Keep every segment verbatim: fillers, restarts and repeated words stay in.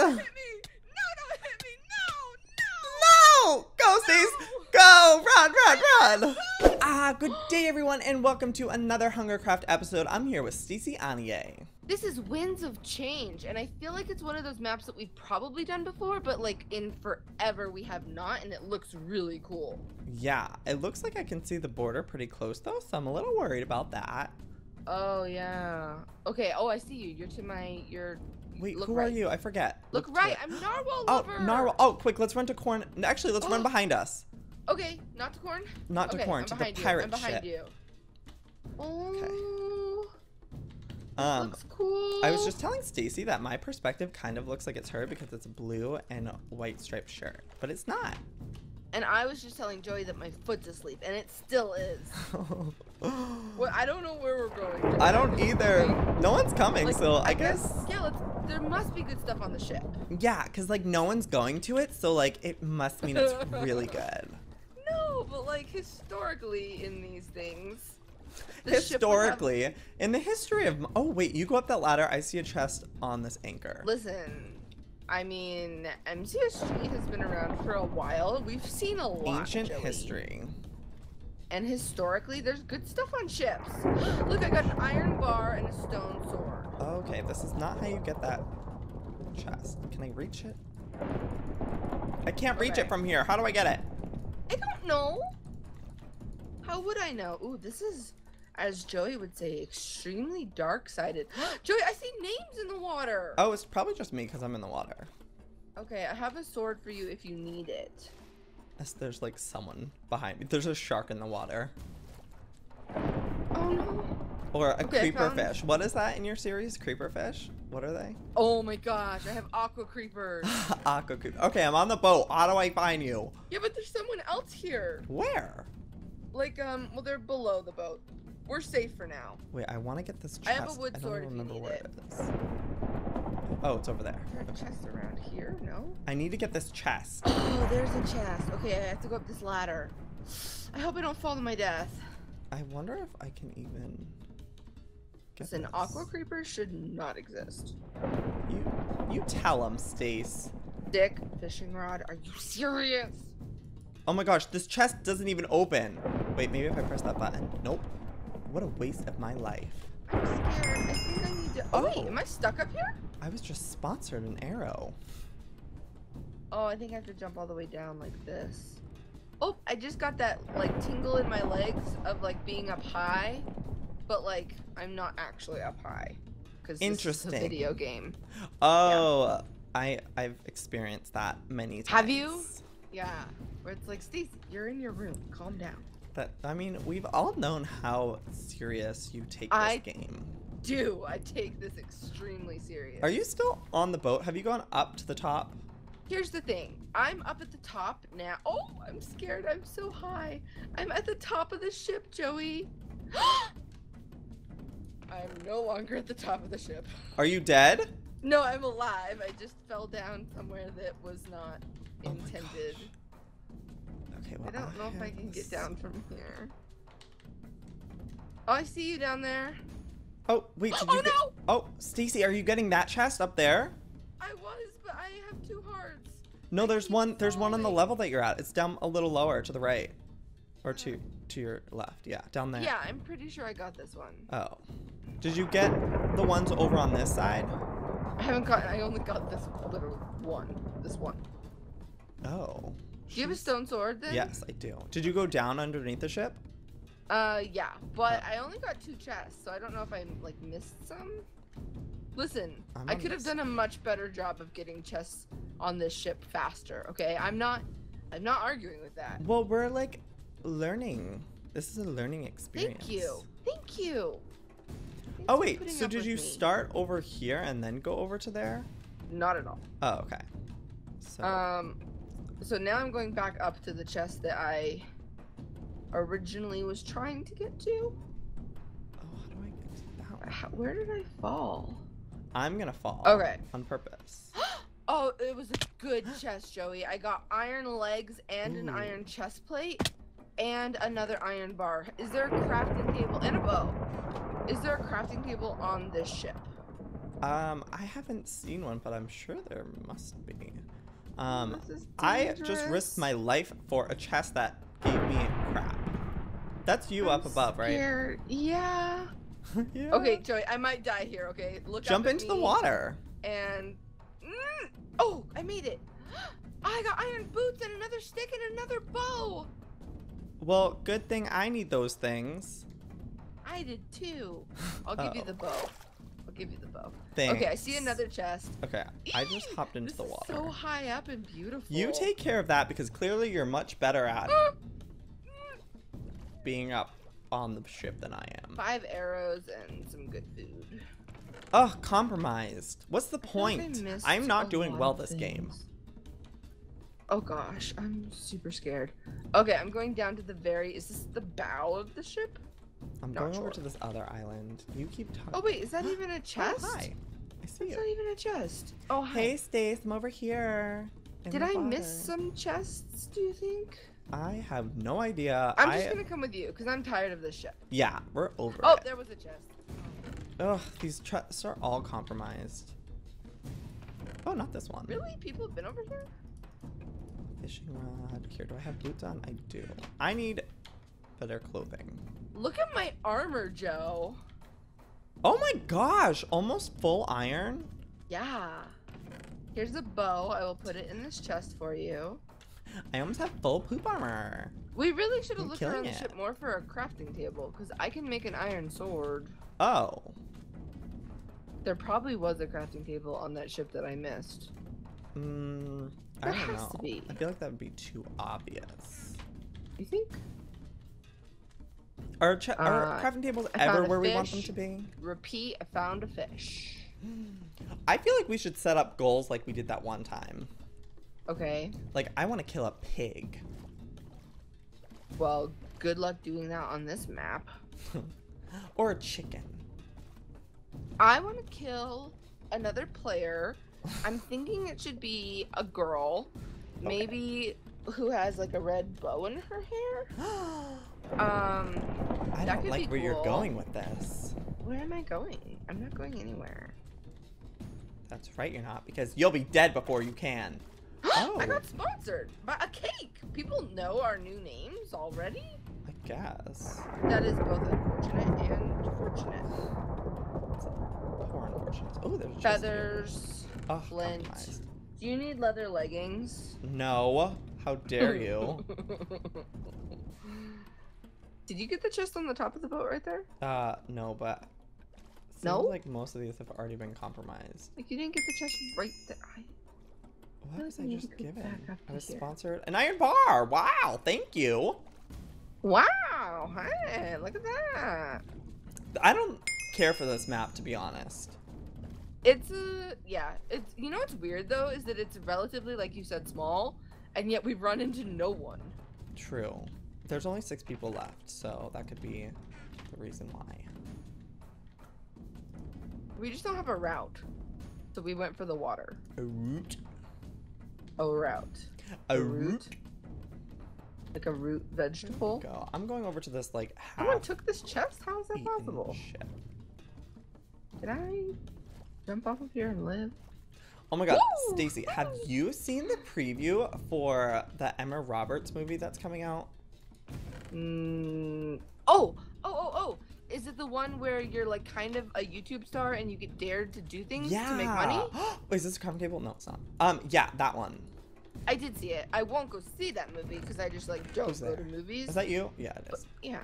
don't hit me! No, don't hit me! No! No! No! Go, Stace! Go! Run, run, run! Ah, good day, everyone, and welcome to another Hungercraft episode. I'm here with Stacy Anier. This is Winds of Change, and I feel like it's one of those maps that we've probably done before, but like in forever we have not, and it looks really cool. Yeah, it looks like I can see the border pretty close, though, so I'm a little worried about that. Oh, yeah. Okay, oh, I see you. You're to my, you're... Wait, Look who right. are you? I forget. Look, Look right, to- I'm Narwhal Oh, Lover! Narwhal. Oh, quick, let's run to Corn. Actually, let's run behind us. Okay, not to Corn? Not to okay, Corn, I'm to the behind you. pirate I'm behind ship. you. Oh, Um, looks cool. I was just telling Stacy that my perspective kind of looks like it's her because it's a blue and white striped shirt, but it's not. And I was just telling Joey that my foot's asleep, and it still is. Well, I don't know where we're going. I don't either. Like, No one's coming, like, so I, I guess... guess. Yeah, let's, there must be good stuff on the ship. Yeah, because, like, no one's going to it, so, like, it must mean it's really good. No, but, like, historically in these things. the ship would Historically, have- in the history of... Oh, wait, you go up that ladder. I see a chest on this anchor. Listen, I mean, M C S G has been around for a while. We've seen a lot. Ancient Joey. history. And historically, there's good stuff on ships. Look, I got an iron bar and a stone sword. Okay, this is not how you get that chest. Can I reach it? I can't reach Okay. it from here. How do I get it? I don't know. How would I know? Ooh, this is, as Joey would say, extremely dark-sided. Joey, I see names in the water. Oh, it's probably just me because I'm in the water. Okay, I have a sword for you if you need it. Yes, there's like someone behind me. There's a shark in the water. Oh no. Or a Okay, I creeper found- fish. What is that in your series? Creeper fish? What are they? Oh my gosh, I have aqua creepers. Aqua creeper. Okay, I'm on the boat. How do I find you? Yeah, but there's someone else here. Where? Like, um, well, they're below the boat. We're safe for now. Wait, I want to get this chest. I have a wood I don't sword if you remember need where it. it is. Oh, it's over there. Is there a chest around here? No? I need to get this chest. Oh, there's a chest. Okay, I have to go up this ladder. I hope I don't fall to my death. I wonder if I can even get Listen, this. aqua creepers should not exist. You, you tell him, Stace. Dick, fishing rod, are you serious? Oh my gosh, this chest doesn't even open. Wait, maybe if I press that button. Nope. What a waste of my life. I'm scared. I think I need to. Oh, wait, Oh. am I stuck up here? I was just sponsored an arrow. Oh, I think I have to jump all the way down like this. Oh, I just got that like tingle in my legs of like being up high, but like I'm not actually up high because this is a Interesting. video game. Oh, I I've experienced that many times. Have you? Yeah, where it's like, Stacey, you're in your room. Calm down. That I mean, we've all known how serious you take this I- game. Do I take this extremely serious? Are you still on the boat? Have you gone up to the top? Here's the thing. I'm up at the top now. Oh, I'm scared. I'm so high. I'm at the top of the ship, Joey. I'm no longer at the top of the ship. Are you dead? No, I'm alive. I just fell down somewhere that was not Oh my intended. Okay, well, I don't know if I have can this- get down from here. Oh, I see you down there. Oh, wait, did Oh, you get... no! Oh, Stacy, are you getting that chest up there? I was, but I have two hearts. No, I there's keep one there's one on the falling. level that you're at. It's down a little lower to the right. Or to to your left. Yeah, down there. Yeah, I'm pretty sure I got this one. Oh. Did you get the ones over on this side? I haven't got. I only got this little one. This one. Oh. Do you have a stone sword then? Yes, I do. Did you go down underneath the ship? Uh, yeah, but I only got two chests, so I don't know if I like missed some. Listen, I'm I on could have this. done a much better job of getting chests on this ship faster. Okay, I'm not. I'm not arguing with that. Well, we're like learning. This is a learning experience. Thank you. Thank you. Thanks Oh for wait, putting so up did with you me. start over here and then go over to there? Not at all. Oh, okay. So Um, so now I'm going back up to the chest that I originally was trying to get to. oh, how do I get to that one? How, where did I fall? I'm gonna fall. Okay. On purpose. Oh, it was a good chest, Joey. I got iron legs and an Ooh. iron chest plate and another iron bar. Is there a crafting table and a bow? Is there a crafting table on this ship? Um, I haven't seen one, but I'm sure there must be. Um, This is I just dangerous. risked my life for a chest that gave me crap. That's you I'm up above, right? scared. Yeah. Yeah. Okay, Joey, I might die here. Okay, look. Jump up at into the me water. And mm, oh, I made it. I got iron boots and another stick and another bow. Well, good thing I need those things. I did too. I'll give you Uh-oh. the bow. I'll give you the bow. Thanks. Okay, I see another chest. Okay, I just hopped into This the is water. so high up and beautiful. You take care of that because clearly you're much better at being up on the ship than I am. Five arrows and some good food. Ugh, compromised. What's the I feel like I point? missed I'm not a doing lot well of this game. things. Oh gosh, I'm super scared. Okay, I'm going down to the very. Is this the bow of the ship? I'm Not going over sure. to this other island. You keep talking. Oh wait, is that even a chest? Oh, hi. I see That's you. not even a chest. Oh hi. Hey, Stace, I'm over here. in Did the I miss water. some chests? Do you think? I have no idea. I'm I... just gonna come with you because I'm tired of this ship. Yeah, we're over Oh, it. there was a chest. Ugh, these chests are all compromised. Oh, not this one. Really? People have been over here? Fishing rod. Here, do I have boots on? I do. I need better clothing. Look at my armor, Joe. Oh my gosh, almost full iron. Yeah. Here's a bow. I will put it in this chest for you. I almost have full poop armor. We really should have I'm looked killing around the it. ship more for a crafting table because I can make an iron sword. Oh. There probably was a crafting table on that ship that I missed. Mm, I There don't has know. to be. I feel like that would be too obvious. You think? Are, ch- are Uh, crafting tables I found ever a where we want them fish. to be? Repeat, I found a fish. I feel like we should set up goals like we did that one time. Okay. Like, I want to kill a pig. Well, good luck doing that on this map. Or a chicken. I want to kill another player. I'm thinking it should be a girl. Maybe who has like a red bow in her hair. Um, I that don't could like be where you're cool. going with this. Where am I going? I'm not going anywhere. That's right, you're not, because you'll be dead before you can. Oh, I got sponsored by a cake. People know our new names already. I guess. That is both unfortunate and fortunate. Poor unfortunate. Oh, there's a chest here. Feathers, Oh, flint. compromised. Do you need leather leggings? No. How dare you? Did you get the chest on the top of the boat right there? Uh, no, but seems No? like most of these have already been compromised. Like you didn't get the chest right there. I... What feel was like I we need just to go given? back up I to was here. sponsored an iron bar. Wow, thank you. Wow! Hey, look at that. I don't care for this map, to be honest. It's a yeah. It's you know what's weird though is that it's relatively like you said small, and yet we've run into no one. True. There's only six people left, so that could be the reason why. We just don't have a route, so we went for the water. A root. A route. A root. Like a root vegetable. Go. I'm going over to this like half. Someone took this chest? How is that eaten possible? ship. Did I jump off of here and live? Oh my god, Woo! Stacy, have you seen the preview for the Emma Roberts movie that's coming out? Mm, oh, oh, oh, oh. Is it the one where you're like kind of a YouTube star and you get dared to do things Yeah. to make money? Wait, is this a crafting table? No, it's not. Um, yeah, that one. I did see it. I won't go see that movie because I just like don't Who's go there? to movies. Is that you? Yeah, it But, is. yeah.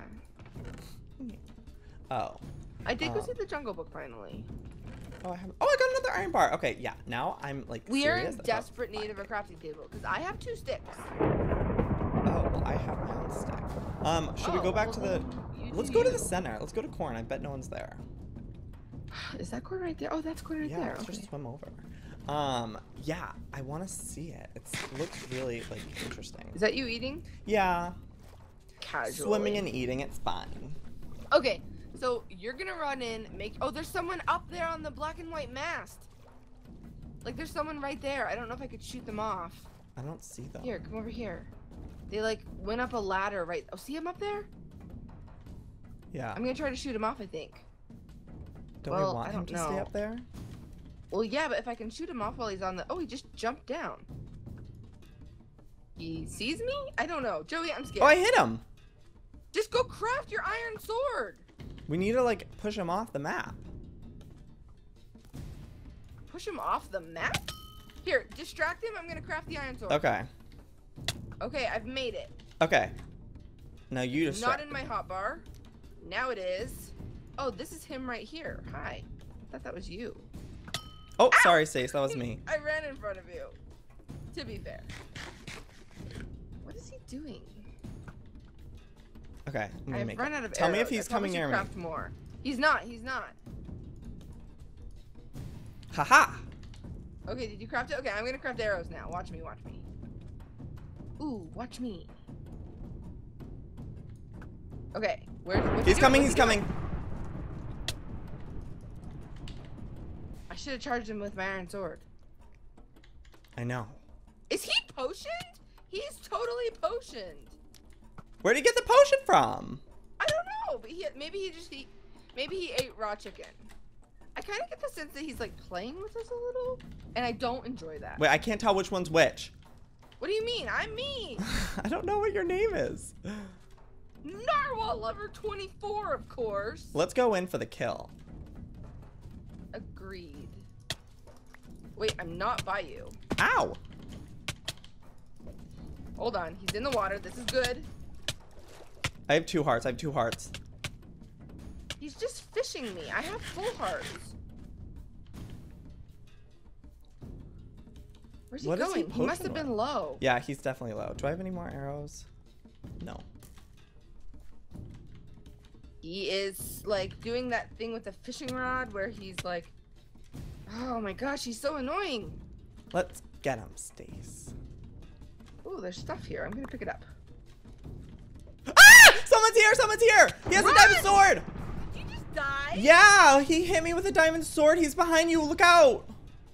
Oh. I did go Um, see The Jungle Book finally. Oh, I have. Oh, I got another iron bar. Okay, yeah. Now I'm like. We are serious in about desperate need finding of a it. crafting table because I have two sticks. Oh, well, I have my own stick. Um, should we go Oh, back well, to the? then you Let's do go to you. the center. Let's go to corn. I bet no one's there. Is that corn right there? Oh, that's corn right Yeah, there. let's Okay. just swim over. Um, yeah, I want to see it. It's, it looks really like interesting. Is that you eating? Yeah, Casually. swimming and eating, it's fine. Okay, so you're gonna run in, make. Oh, there's someone up there on the black and white mast. Like, there's someone right there. I don't know if I could shoot them off. I don't see them. Here, come over here. They like went up a ladder right. Oh, see him up there? Yeah. I'm gonna try to shoot him off. I think. Don't well, we want I him don't to stay know. up there? Well, yeah, but if I can shoot him off while he's on the... Oh, he just jumped down. He sees me? I don't know. Joey, I'm scared. Oh, I hit him. Just go craft your iron sword. We need to, like, push him off the map. Push him off the map? Here, distract him. I'm going to craft the iron sword. Okay. Okay, I've made it. Okay. Now you just... Not in my hotbar. Now it is. Oh, this is him right here. Hi. I thought that was you. Oh, Ow! sorry, Stace. That was me. I ran in front of you. To be fair. What is he doing? Okay, I'm gonna I've make run it. out of Tell arrows. me if he's I probably coming should near me. craft more. He's not. He's not. Haha. Okay, did you craft it? Okay, I'm gonna craft arrows now. Watch me. Watch me. Ooh, watch me. Okay, where's? what's He's he coming. doing? He's What's he coming. doing? I should have charged him with my iron sword. I know. Is he potioned? He's totally potioned. Where'd he get the potion from? I don't know, but he maybe he just he maybe he ate raw chicken. I kind of get the sense that he's like playing with us a little, and I don't enjoy that. Wait, I can't tell which one's which. What do you mean? I'm me. I don't know what your name is. Narwhal Lover twenty-four, of course. Let's go in for the kill. Agreed. Wait, I'm not by you. Ow! Hold on, he's in the water. This is good. I have two hearts. I have two hearts. He's just fishing me. I have full hearts. Where's he What is he going? He, must have potion been low. Yeah, he's definitely low. Do I have any more arrows? No. He is like doing that thing with the fishing rod where he's like, oh my gosh, he's so annoying. Let's get him, Stace. Ooh, there's stuff here. I'm gonna pick it up. Ah! Someone's here! Someone's here! He has Run! a diamond sword! Did you just die? Yeah! He hit me with a diamond sword. He's behind you. Look out!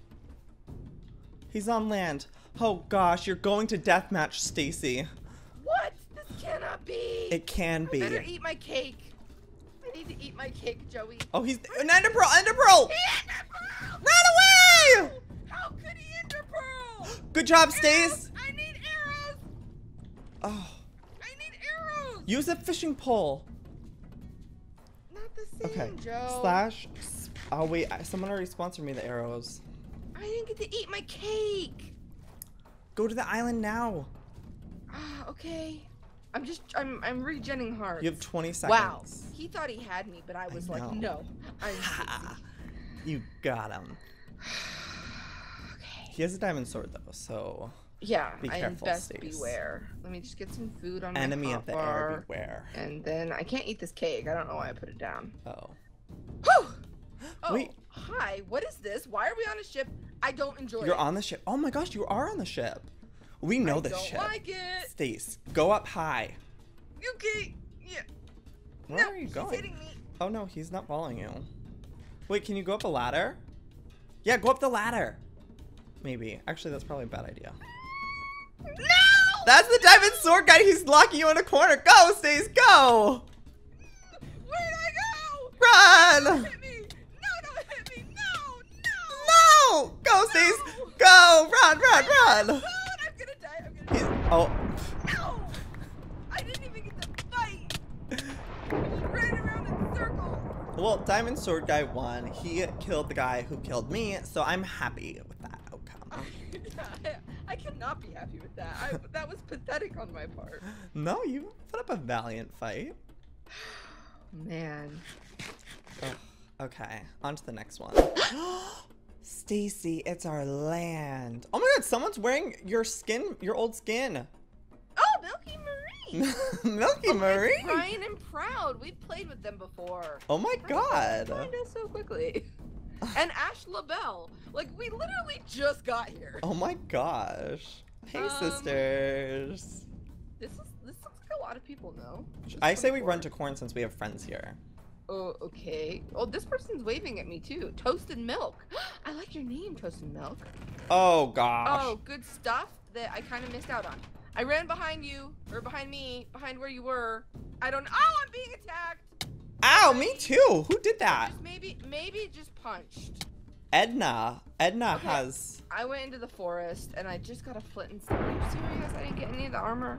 He's on land. Oh gosh, you're going to deathmatch, Stacy. What? This cannot be. It can I be. better eat my cake. I need to eat my cake, Joey. Oh, he's an ender pearl! Ender pearl! He ender pearl! Run away! How could he ender pearl? Good job, Arrows! Stace. I need arrows. Oh, I need arrows. use a fishing pole. Not the same, Okay. Joe. Slash. Oh wait, I- someone already sponsored me the arrows. I didn't get to eat my cake. Go to the island now. Ah, okay. I'm just, I'm, I'm regenning hearts. You have twenty seconds. Wow. He thought he had me, but I was I like, know. no. I'm Ha! You got him. okay. He has a diamond sword though, so Yeah, Be I am careful, best Stace. beware. Let me just get some food on enemy my of the hotbar, air beware. and then I can't eat this cake. I don't know why I put it down. Oh. Whew! Oh, Wait. hi. What is this? Why are we on a ship? I don't enjoy You're it. on the ship. Oh my gosh, you are on the ship. We know I this don't ship. like it. Stace, go up high. Okay. Yeah. Where no, are you she's going? hitting me. Oh no, he's not following you. Wait, can you go up a ladder? Yeah, go up the ladder. Maybe. Actually, that's probably a bad idea. No! That's the diamond sword guy. He's locking you in a corner. Go, Stace, go! Where'd I go? Run! Don't hit me! No, don't hit me! No! No! No! Go, Stace! No! Go! Run, run, run! Run! I'm gonna die! I'm gonna He's, die! oh. No! I didn't even get to fight! I just ran around in circles! Well, diamond sword guy won. He killed the guy who killed me, so I'm happy with that outcome. I, I cannot be happy with that. I, that was pathetic on my part. No, you put up a valiant fight. Man. Ugh. Okay, on to the next one. Stacy, it's our land. Oh my god, someone's wearing your skin, your old skin. Oh, Milky Marie! Milky Oh, Marie. it's Ryan and Proud. We've played with them before. Oh my god. Find us so quickly. And Ash LaBelle. Like, we literally just got here. Oh my gosh. Hey, Um, sisters. This is this looks like a lot of people know. I say we run to corn since we have friends here. Oh, okay. Oh, this person's waving at me too. Toasted Milk. I like your name, Toasted Milk. Oh gosh. Oh, good stuff that I kind of missed out on. I ran behind you, or behind me, behind where you were. I don't. Oh, I'm being attacked. Ow, me too. Who did that? Just maybe, maybe just punched. Edna. Edna Okay. has... I went into the forest and I just got a flint and steel. Are you serious? I didn't get any of the armor.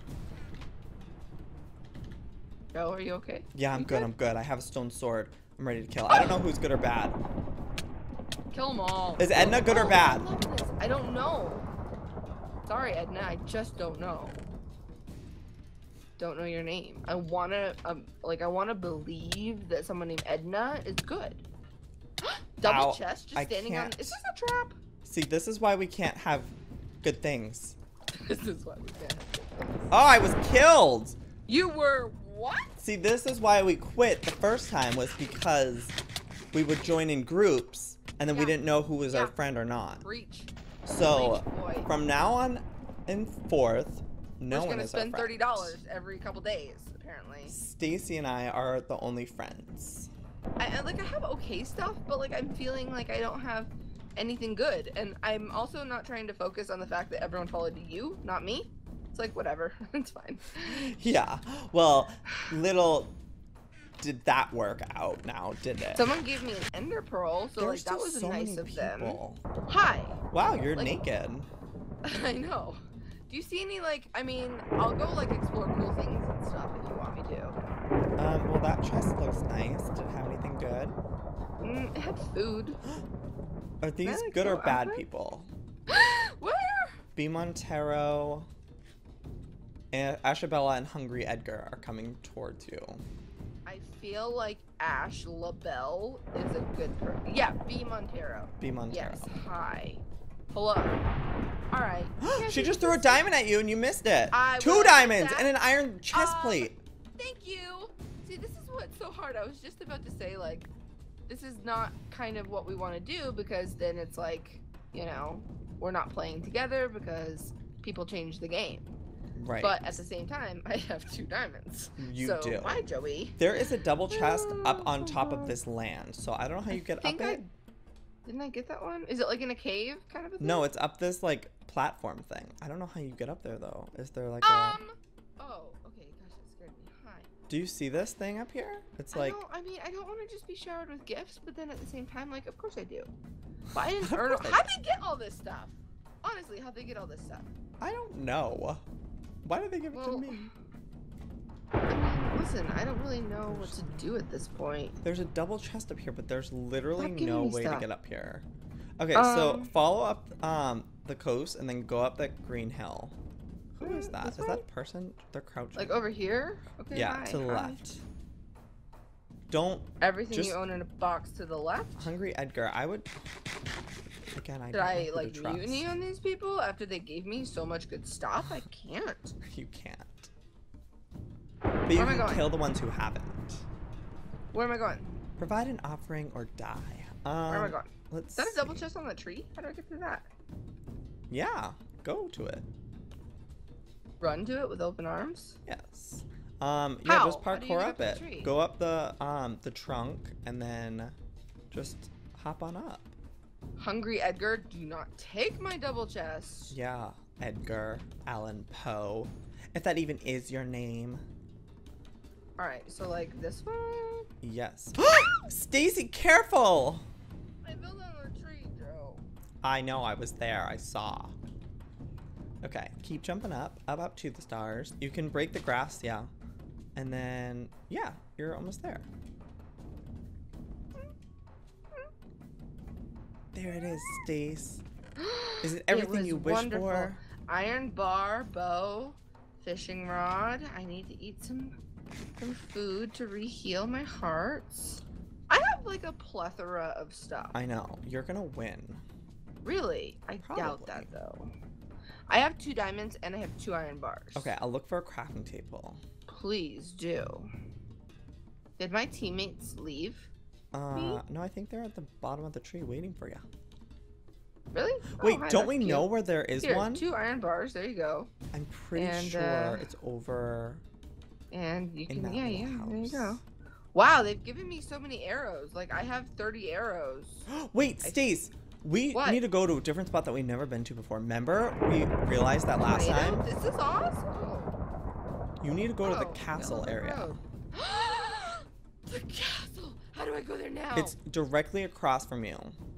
Joe, are you okay? Yeah, I'm You good, I'm good. I have a stone sword. I'm ready to kill. I don't know who's good or bad. Kill them all. Is Edna good or Oh, bad? I love this. I don't know. Sorry, Edna. I just don't know. Don't know your name. I wanna, um, like, I wanna believe that someone named Edna is good. Double Ow, chest, just I standing on. can't. Is this a trap? See, this is why we can't have good things. This is why we can't. Oh, I was killed! You were what? See, this is why we quit the first time, was because we would join in groups, and then we Yeah. didn't know who was our Yeah. friend or not. Breach. So, Breach, boy. from now on and forth, no We're one gonna is our spend friend. thirty dollars every couple days, apparently. Stacy and I are the only friends. I, I like I have okay stuff, but like I'm feeling like I don't have anything good, and I'm also not trying to focus on the fact that everyone followed you, not me. It's like whatever, it's fine. Yeah, well, little did that work out now, did it? Someone gave me an ender pearl, so There's like that just was so nice many of them. people. Hi. Wow, you're Like- naked. I know. Do you see any like? I mean, I'll go like explore cool things and stuff if you want me to. Um, well, that chest looks nice. Did it have anything good? Mm, it had food. Are these like, good or go bad after it? people? Where? B. Montero, and Ashabella, and Hungry Edgar are coming towards you. I feel like Ash LaBelle is a good person. Yeah, B Montero. B. Montero. Yes. Hi. Hello. All right. Yeah, She you just can threw a see- diamond at you and you missed it. I Two will diamonds take and that. an iron chest Um, plate. Thank you. See, this is what's so hard. I was just about to say like, this is not kind of what we want to do because then it's like, you know, we're not playing together because people change the game. Right. But at the same time, I have two diamonds. You so, do. Bye, Joey. There is a double chest up on top of this land, so I don't know how you get up think I- it. Didn't I get that one? Is it like in a cave kind of a thing? No, it's up this like platform thing. I don't know how you get up there though. Is there like Um. a? Oh, okay. Gosh, that scared me. Hi. Do you see this thing up here? It's I like. don't, I mean, I don't want to just be showered with gifts, but then at the same time, like, of course I do. But I didn't Of earn. course I How'd they get all this stuff? Honestly, how'd they get all this stuff? I don't know. Why did they give it Well, to me? I mean, listen, I don't really know what to do at this point. There's a double chest up here, but there's literally Stop giving no me way stuff. to get up here. Okay, so Um, follow up um the coast and then go up that green hill. Who is Mm, that? this Is that one? a person? They're crouching. Like over here? Okay. yeah, hi, to the hi. left. Don't Everything Just- you own in a box to the left. Hungry Edgar. I would. Again, I Did don't know I who like to trust. mutiny on these people after they gave me so much good stuff? I can't. You can't. But you Where am I can going? kill the ones who haven't. Where am I going? Provide an offering or die. Um, Where am I going? Let's. Is that a double see. chest on the tree? How do I get through that? Yeah, go to it. Run to it with open arms? Yes. Um, yeah, How? just How do you parkour get up up the it. tree? Go up the um the trunk and then just hop on up. Hungry Edgar, do not take my double chest. Yeah, Edgar Allan Poe, if that even is your name. All right, so like this one. Yes. Stacy, careful! I built on the tree, Joe. I know, I was there. I saw. Okay, keep jumping up, up, up to the stars. You can break the grass, yeah. And then, yeah, you're almost there. There it is, Stace. Is it everything was you wish wonderful. for? Iron bar, bow, fishing rod. I need to eat some some food to reheal my hearts. I have like a plethora of stuff. I know, you're gonna win. Really? I doubt Probably. that though. I have two diamonds and I have two iron bars. Okay, I'll look for a crafting table. Please do. Did my teammates leave? Uh, no, I think they're at the bottom of the tree waiting for you. Really? Wait, Oh, hi, don't that's we cute. know where there is Here, one? two iron bars. There you go. I'm pretty And, sure uh, it's over. And you In can, that yeah, little yeah, there you go. house. Wow, they've given me so many arrows. Like, I have thirty arrows. Wait, I- Stace, we What? need to go to a different spot that we've never been to before. Remember, we realized that last time. Tornado? Is this Oz? Oh. You need to go to the Oh, castle Yellow area. Road. The castle! How do I go there now? It's directly across from you.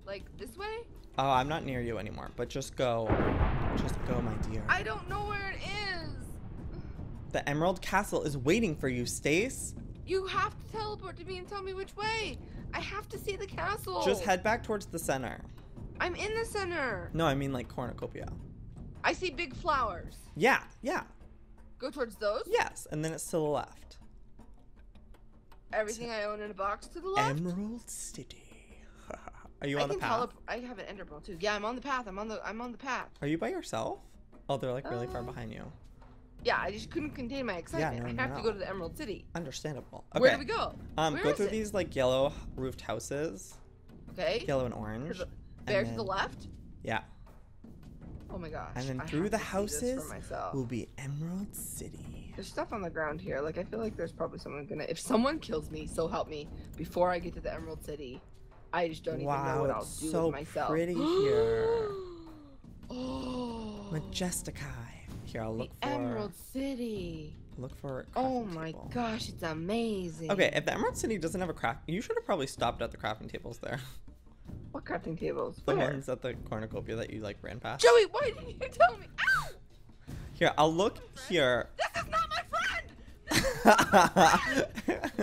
Like this way? Oh, I'm not near you anymore, but just go. Just go, my dear. I don't know where it is. The Emerald Castle is waiting for you, Stace. You have to teleport to me and tell me which way. I have to see the castle. Just head back towards the center. I'm in the center. No, I mean like Cornucopia. I see big flowers. Yeah, yeah. Go towards those? Yes, and then it's to the left. Everything I own in a box to the left? Emerald City. Are you I on the can path? Tele I have an ender pearl too. Yeah, I'm on the path. I'm on the I'm on the path. Are you by yourself? Oh, they're like really Uh, far behind you. Yeah, I just couldn't contain my excitement. no, I no, have to no. go to the Emerald City. Understandable. Okay. Where do we go? Um, Where go is through it? these like yellow roofed houses. Okay. Yellow and orange. To the, there and to the then- left? Yeah. Oh my gosh. And then I through have the to see this houses for myself. will be Emerald City. There's stuff on the ground here. Like I feel like there's probably someone gonna if someone kills me, so help me, before I get to the Emerald City, I just don't even know Wow, what I'll it's do so with myself. pretty here. Oh. Majesticae. Here, I'll The look for Emerald City. look for. a Oh crafting my table. gosh, it's amazing. Okay, if the Emerald City doesn't have a craft, you should have probably stopped at the crafting tables there. What crafting tables? The Where? ones at the cornucopia that you like ran past. Joey, why didn't you tell me? Ow! Here, I'll look here. This is not my friend!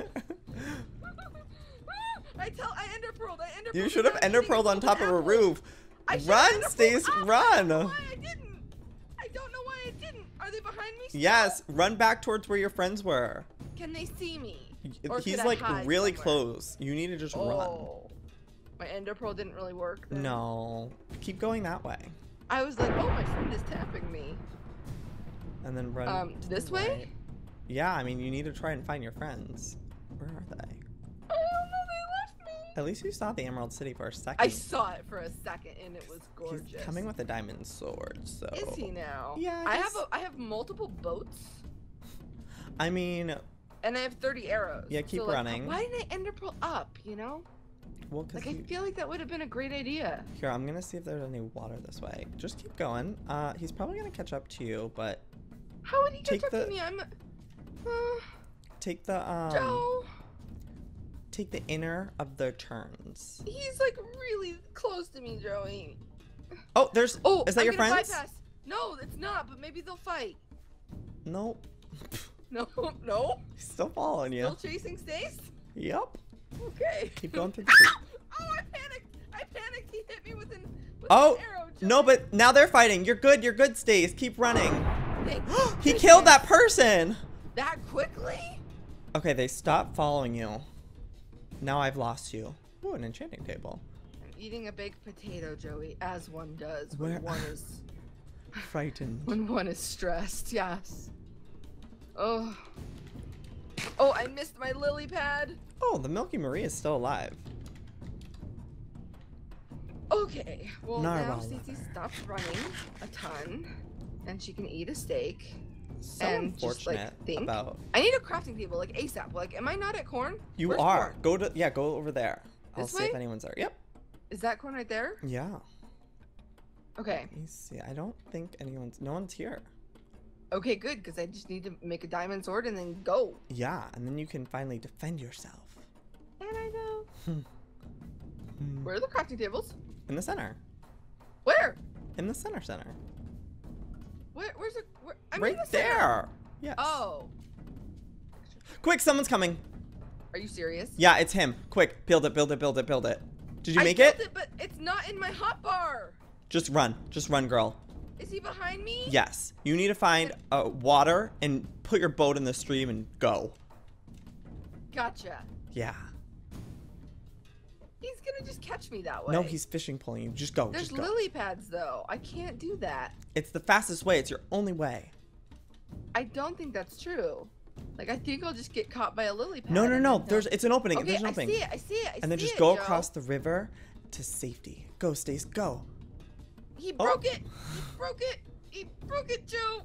I tell I ender pearled. I ender pearled. You should have without ender eating pearled on golden top of a apple. roof. I should have Run, ender Stace, pearled up. I don't know run. why I didn't. I don't know why I didn't. Are they behind me? Still? Yes, run back towards where your friends were. Can they see me? Or He's could I like hide really somewhere? close. You need to just Oh. My ender pearl didn't really work. run. then. No. Keep going that way. I was like, oh, my friend is tapping me. And then run. Um, to this the way? right. Yeah, I mean, you need to try and find your friends. Where are they? I don't know. They left me. At least you saw the Emerald City for a second. I saw it for a second, and it was gorgeous. He's coming with a diamond sword, so. Is he now? Yeah, I he's- have a, I have multiple boats, I mean, and I have thirty arrows. Yeah, keep so, like, running. Why didn't I ender pearl up? You know, well, cause like I you... feel like that would have been a great idea. Here, I'm gonna see if there's any water this way. Just keep going. Uh, he's probably gonna catch up to you, but How would he Take catch up the- to me? I'm. Uh, take the um, Joe. take the inner of the turns. He's like really close to me, Joey. Oh, there's. Oh, is that I'm your gonna friends? bypass. No, it's not. But maybe they'll fight. Nope. No, no. He's still following you. Still chasing Stace? Yep. Okay. Keep going through the tree. Oh, I panicked. I panicked. He hit me with an, with Oh, an arrow. no, Joey. but now they're fighting. You're good. You're good, Stace. Keep running. Thank He goodness. killed that person. That quickly? Okay, they stopped following you. Now I've lost you. Ooh, an enchanting table. I'm eating a baked potato, Joey, as one does Where- when one is Frightened. when one is stressed. Yes. Oh. Oh, I missed my lily pad. Oh, the Milky Marie is still alive. Okay. Well, Narwhal now Cece leather. stopped running a ton, and she can eat a steak. So And just, like, unfortunate think. about. I need a crafting table, like ASAP. Like, am I not at corn? You Where's are. corn? Go to yeah. Go over there. I'll This see if way? anyone's there. Yep. Is that corn right there? Yeah. Okay. Let me see. I don't think anyone's. No one's here. Okay, good, because I just need to make a diamond sword and then go. Yeah, and then you can finally defend yourself. And I know. Hmm. Where are the crafting tables? In the center. Where? In the center. Center. Where? Where's the? Where? I'm in right the center. there. Yes. Oh. Quick! Someone's coming. Are you serious? Yeah, it's him. Quick! Build it. Build it. Build it. Build it. Did you I make built it? it, but it's not in my hotbar. Just run. Just run, girl. Is he behind me? Yes. You need to find uh, water and put your boat in the stream and go. Gotcha. Yeah. He's gonna just catch me that way. No, he's fishing pulling you. Just go. There's just go. lily pads though. I can't do that. It's the fastest way. It's your only way. I don't think that's true. Like I think I'll just get caught by a lily pad. No, no, and no. then he'll- There's. It's an opening. Okay, There's an I opening. see it. I see it. I and then see just it, go Joe. across the river to safety. Go, Stace. Go. He Oh. broke it. He broke it. He broke it, Joe.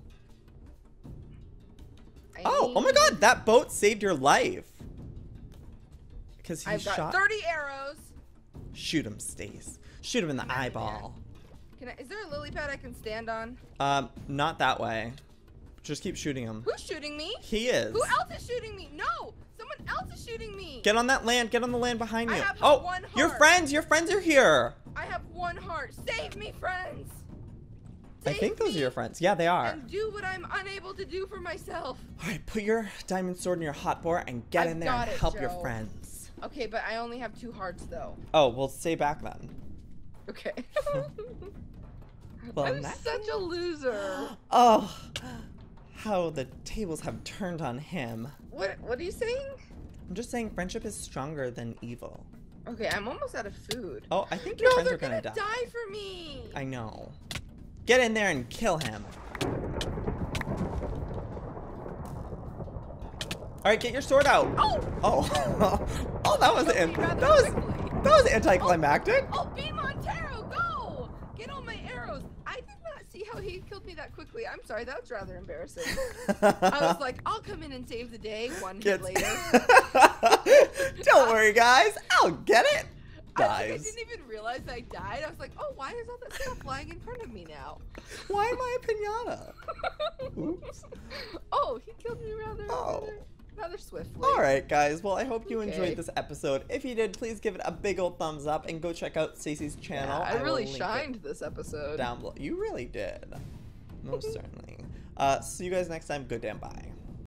I Oh, oh my need- God! That boat saved your life. Because he I've got shot. thirty arrows. Shoot him, Stace. Shoot him in the Come at me, man. eyeball. Can I? Is there a lily pad I can stand on? Um, not that way. Just keep shooting him. Who's shooting me? He is. Who else is shooting me? No! Someone else is shooting me. Get on that land. Get on the land behind you. I have oh, one your heart. friends. Your friends are here. I have one heart. Save me, friends. Save I think those me are your friends. Yeah, they are. And do what I'm unable to do for myself. All right, put your diamond sword in your hot boar and get I've in there got and it, help your Joe. friends. Okay, but I only have two hearts though. Oh, well, stay back then. Okay. Well, I'm that- such a loser. Oh, how the tables have turned on him. What What are you saying? I'm just saying friendship is stronger than evil. Okay, I'm almost out of food. Oh, I think your No, friends they're are gonna, gonna die. die for me. I know. Get in there and kill him. All right, get your sword out. Oh! Oh, oh, that was Killed an, me that rather was quickly. that was anticlimactic. Oh, B. Montero, go! Get all my arrows. I did not see how he killed me that quickly. I'm sorry, that was rather embarrassing. I was like, I'll come in and save the day. One hit Get- later. Don't worry, guys. I'll get it. I, like, I Guys, didn't even realize I died. I was like, oh, why is all that stuff flying in front of me now? why am I a pinata? Oops. Oh, he killed me rather, Oh. rather, rather swiftly. All right, guys. Well, I hope you Okay. enjoyed this episode. If you did, please give it a big old thumbs up and go check out Stacey's Yeah, channel. I will really link it shined this episode. down below. You really did. Most certainly. Uh, see you guys next time. Good damn bye.